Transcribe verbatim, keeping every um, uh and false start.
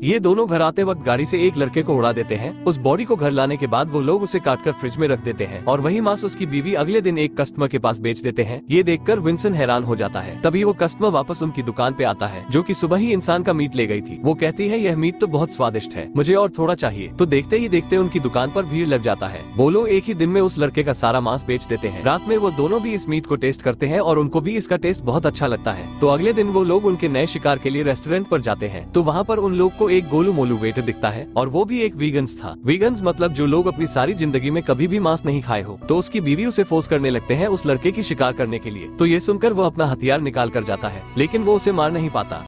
ये दोनों घर आते वक्त गाड़ी से एक लड़के को उड़ा देते हैं। उस बॉडी को घर लाने के बाद वो लोग उसे काटकर फ्रिज में रख देते हैं और वही मांस उसकी बीवी अगले दिन एक कस्टमर के पास बेच देते हैं। ये देखकर विंसन हैरान हो जाता है। तभी वो कस्टमर वापस उनकी दुकान पे आता है, जो कि सुबह ही इंसान का मीट ले गई थी। वो कहती है यह मीट तो बहुत स्वादिष्ट है, मुझे और थोड़ा चाहिए। तो देखते ही देखते उनकी दुकान पर भीड़ लग जाता है। वो लोग एक ही दिन में उस लड़के का सारा मांस बेच देते हैं। रात में वो दोनों भी इस मीट को टेस्ट करते हैं और उनको भी इसका टेस्ट बहुत अच्छा लगता है। तो अगले दिन वो लोग उनके नए शिकार के लिए रेस्टोरेंट पर जाते हैं। तो वहाँ पर उन लोग को एक गोलू मोलू वेटर दिखता है और वो भी एक वीगन्स था। वीगन्स मतलब जो लोग अपनी सारी जिंदगी में कभी भी मांस नहीं खाए हो। तो उसकी बीवी उसे फोर्स करने लगते हैं उस लड़के की शिकार करने के लिए। तो ये सुनकर वो अपना हथियार निकाल कर जाता है, लेकिन वो उसे मार नहीं पाता।